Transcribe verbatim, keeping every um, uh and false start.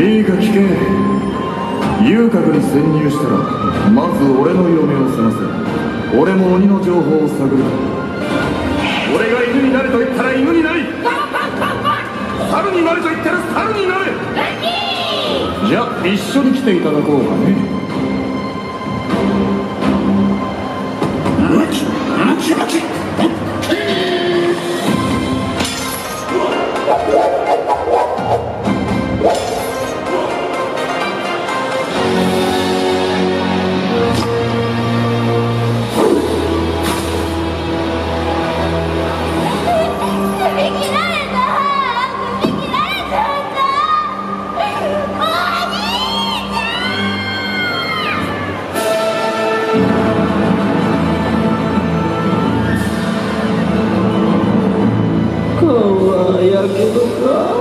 いいか聞け。遊郭に潜入したらまず俺の嫁を探せ。俺も鬼の情報を探る。俺が犬になれと言ったら犬になり、猿になれと言ったら猿になれ。じゃあ一緒に来ていただこうかね。ムキムキムキ。 やけどか。